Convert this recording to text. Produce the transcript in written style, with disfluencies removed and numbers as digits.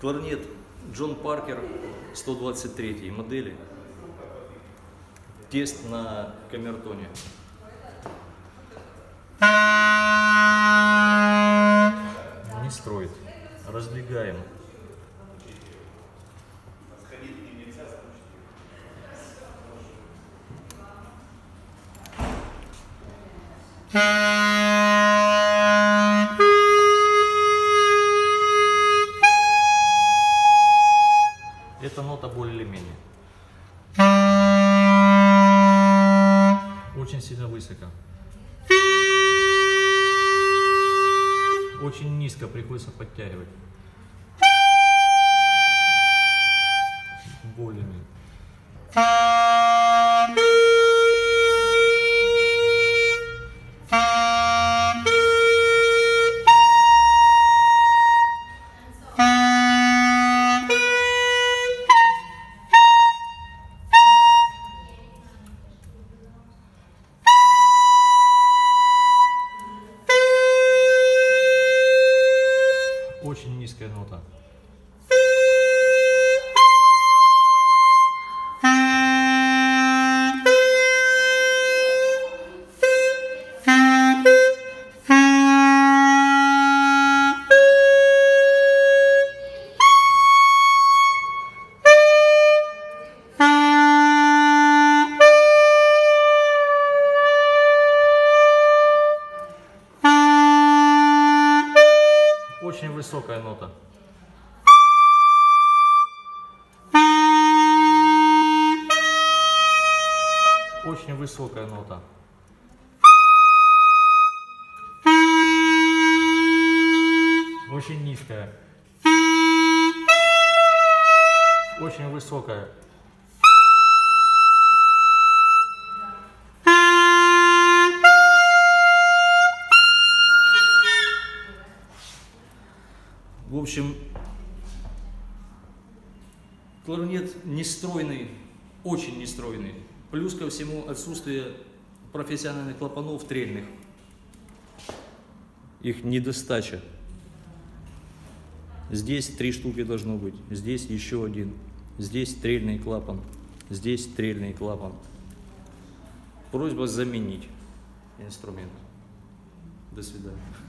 Кларнет Джон Паркер 123 модели. Тест на камертоне. Не строит. Раздвигаем. Эта нота более или менее. Очень сильно высоко. Очень низко, приходится подтягивать. Более-менее. Очень низкая нота. Очень высокая нота. Очень высокая нота. Очень низкая. Очень высокая. В общем, кларнет нестройный, очень нестройный. Плюс ко всему отсутствие профессиональных клапанов трельных. Их недостача. Здесь 3 штуки должно быть, здесь еще один. Здесь трельный клапан, здесь трельный клапан. Просьба заменить инструмент. До свидания.